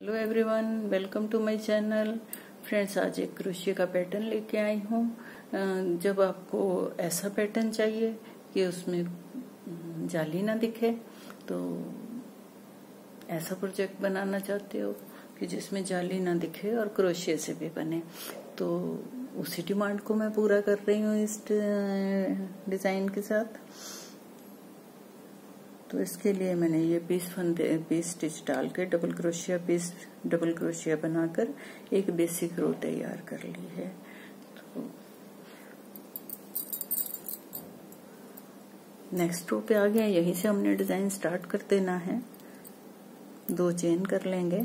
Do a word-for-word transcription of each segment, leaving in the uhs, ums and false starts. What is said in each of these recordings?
Hello everyone, welcome to my channel. Friends, आज एक crochet का पैटर्न लेके आई हूँ। जब आपको ऐसा पैटर्न चाहिए कि उसमें जाली ना दिखे, तो ऐसा प्रोजेक्ट बनाना चाहते हो कि जिसमें जाली ना दिखे और क्रोशिया से भी बने, तो उसी डिमांड को मैं पूरा कर रही हूँ इस डिजाइन के साथ। तो इसके लिए मैंने ये पीस फंदे पीस स्टिच डाल के double crochet piece double crochet बनाकर एक बेसिक रो तैयार कर ली है। तो नेक्स्ट रो पे आ गया, यहीं से हमने डिजाइन स्टार्ट कर देना है। दो चेन कर लेंगे,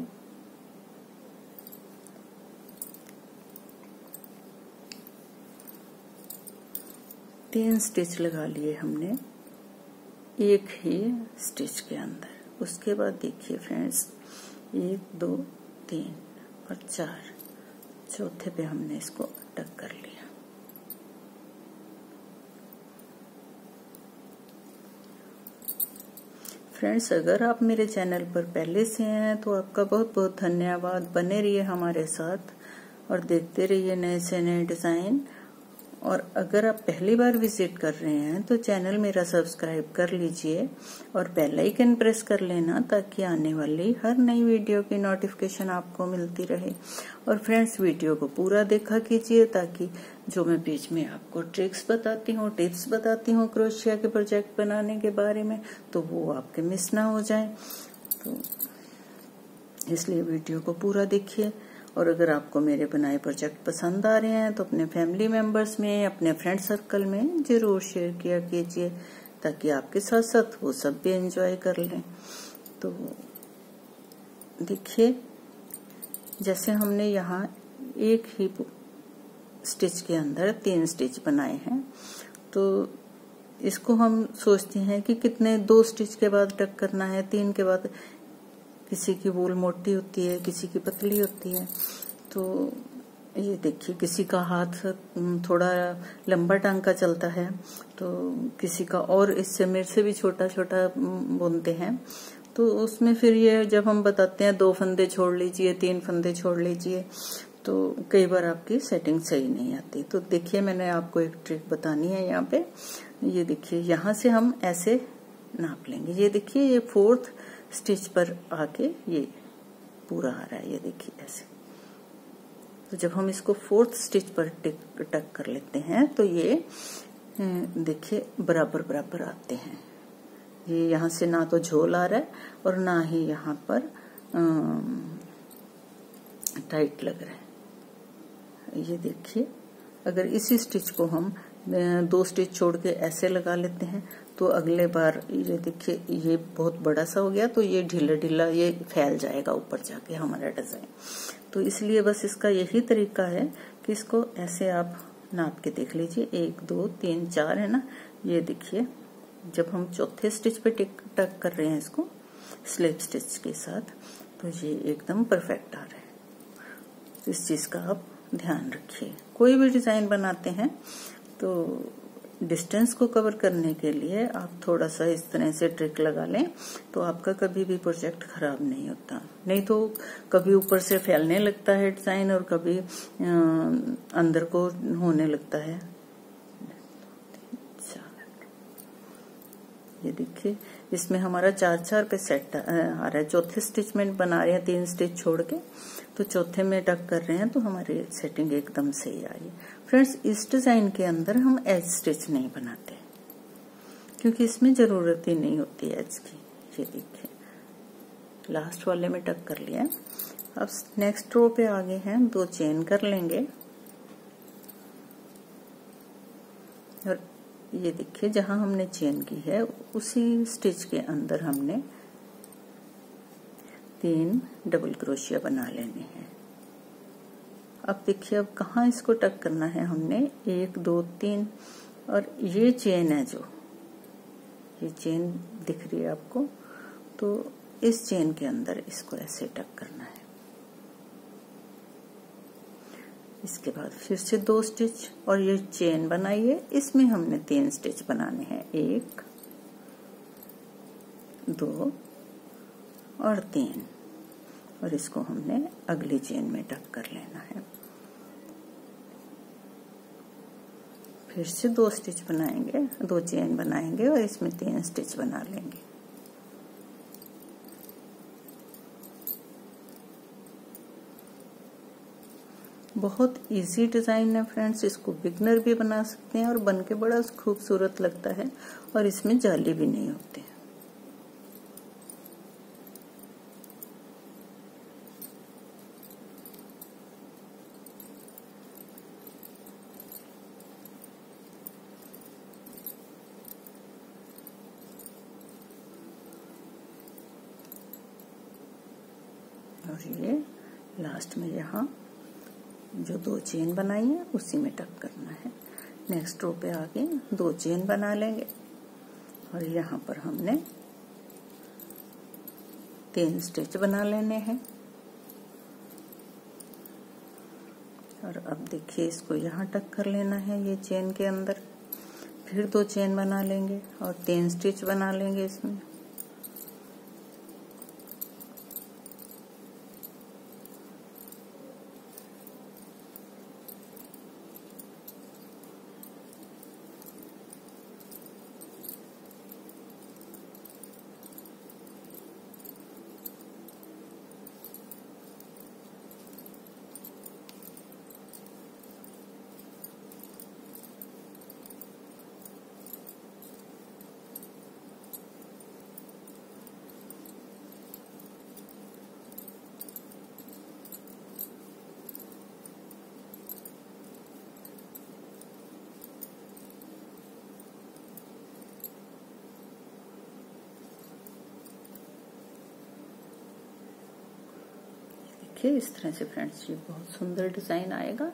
तीन स्टिच लगा लिए हमने एक ही स्टिच के अंदर। उसके बाद देखिए फ्रेंड्स, एक दो तीन और चार, चौथे पे हमने इसको टक कर लिया। फ्रेंड्स, अगर आप मेरे चैनल पर पहले से हैं तो आपका बहुत बहुत धन्यवाद। बने रहिए हमारे साथ और देखते रहिए नए से नए डिजाइन। और अगर आप पहली बार विजिट कर रहे हैं तो चैनल मेरा सब्सक्राइब कर लीजिए और बेल आइकन प्रेस कर लेना, ताकि आने वाली हर नई वीडियो की नोटिफिकेशन आपको मिलती रहे। और फ्रेंड्स, वीडियो को पूरा देखा कीजिए, ताकि जो मैं बीच में आपको ट्रिक्स बताती हूँ, टिप्स बताती हूँ क्रोशिया के प्रोजेक्ट बनाने के बारे में, तो वो आपके मिस ना हो जाए। तो इसलिए वीडियो को पूरा देखिए। और अगर आपको मेरे बनाए प्रोजेक्ट पसंद आ रहे हैं तो अपने फैमिली मेंबर्स में, अपने फ्रेंड सर्कल में जरूर शेयर किया कीजिए, ताकि आपके साथ साथ वो सब भी एंजॉय कर लें। तो देखिए, जैसे हमने यहाँ एक ही स्टिच के अंदर तीन स्टिच बनाए हैं, तो इसको हम सोचते हैं कि कितने दो स्टिच के बाद टक करना है, तीन के बाद। किसी की वूल मोटी होती है, किसी की पतली होती है। तो ये देखिए, किसी का हाथ थोड़ा लंबा टांग का चलता है, तो किसी का और इससे मेरे से भी छोटा छोटा बुनते हैं। तो उसमें फिर ये जब हम बताते हैं दो फंदे छोड़ लीजिए, तीन फंदे छोड़ लीजिए, तो कई बार आपकी सेटिंग सही नहीं आती। तो देखिए, मैंने आपको एक ट्रिक बतानी है यहाँ पे। ये देखिए, यहाँ से हम ऐसे नाप लेंगे। ये देखिए, ये फोर्थ स्टिच पर आके ये पूरा आ रहा है। ये देखिए ऐसे। तो जब हम इसको फोर्थ स्टिच पर टिक टक कर लेते हैं, तो ये देखिए बराबर बराबर आते हैं। ये यहाँ से ना तो झोल आ रहा है और ना ही यहाँ पर टाइट लग रहा है। ये देखिए, अगर इसी स्टिच को हम दो स्टिच छोड़ के ऐसे लगा लेते हैं, तो अगले बार ये देखिए, ये बहुत बड़ा सा हो गया, तो ये ढीला ढीला ये फैल जाएगा ऊपर जाके हमारा डिजाइन। तो इसलिए बस इसका यही तरीका है कि इसको ऐसे आप नाप के देख लीजिए। एक दो तीन चार है ना। ये देखिए, जब हम चौथे स्टिच पे टिक टक कर रहे हैं इसको स्लिप स्टिच के साथ, तो ये एकदम परफेक्ट आ रहा है। इस चीज का आप ध्यान रखिए। कोई भी डिजाइन बनाते हैं तो डिस्टेंस को कवर करने के लिए आप थोड़ा सा इस तरह से ट्रिक लगा लें, तो आपका कभी भी प्रोजेक्ट खराब नहीं होता। नहीं तो कभी ऊपर से फैलने लगता है डिजाइन और कभी अंदर को होने लगता है। ये देखिए, इसमें हमारा चार चार पे सेट आ रहा है। चौथे स्टिच में बना रहे हैं तीन स्टिच छोड़ के, तो चौथे में टक कर रहे हैं, तो हमारी सेटिंग एकदम सही आ रही है। फ्रेंड्स, इस डिजाइन के अंदर हम एज स्टिच नहीं बनाते, क्योंकि इसमें जरूरत ही नहीं होती एज की। ये देखिए, लास्ट वाले में टक कर लिया। अब नेक्स्ट रो पे आगे हैं, दो चेन कर लेंगे। और ये देखिए, जहां हमने चेन की है उसी स्टिच के अंदर हमने तीन डबल क्रोशिया बना लेने हैं। अब देखिए, अब कहाँ इसको टक करना है हमने, एक दो तीन, और ये चेन है, जो ये चेन दिख रही है आपको, तो इस चेन के अंदर इसको ऐसे टक करना है। इसके बाद फिर से दो स्टिच और ये चेन बनाइए। इसमें हमने तीन स्टिच बनाने हैं, एक दो और तीन। और इसको हमने अगली चेन में टक कर लेना है। फिर से दो स्टिच बनाएंगे, दो चेन बनाएंगे और इसमें तीन स्टिच बना लेंगे। बहुत इजी डिजाइन है फ्रेंड्स, इसको बिगनर भी बना सकते हैं और बन के बड़ा खूबसूरत लगता है और इसमें जाली भी नहीं होती। और ये लास्ट में यहाँ जो दो चेन बनाई है उसी में टक करना है। नेक्स्ट रो पे आके दो चेन बना लेंगे और यहाँ पर हमने तीन स्टिच बना लेने हैं। और अब देखिए इसको यहाँ टक कर लेना है ये चेन के अंदर, फिर दो चेन बना लेंगे और तीन स्टिच बना लेंगे इसमें। देखिए इस तरह से फ्रेंड्स ये बहुत सुंदर डिजाइन आएगा।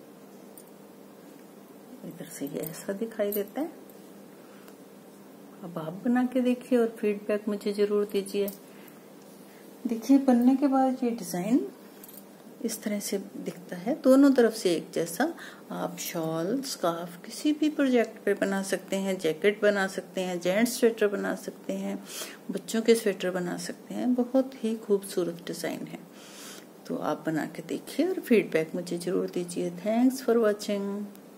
इधर से ये ऐसा दिखाई देता है। अब आप बना के देखिए और फीडबैक मुझे जरूर दीजिए। देखिए बनने के बाद ये डिजाइन इस तरह से दिखता है, दोनों तरफ से एक जैसा। आप शॉल, स्कार्फ किसी भी प्रोजेक्ट पे बना सकते हैं, जैकेट बना सकते हैं, जेंट्स स्वेटर बना सकते हैं, बच्चों के स्वेटर बना सकते हैं। बहुत ही खूबसूरत डिजाइन है, तो आप बना के देखिए और फीडबैक मुझे जरूर दीजिए। Thanks for watching.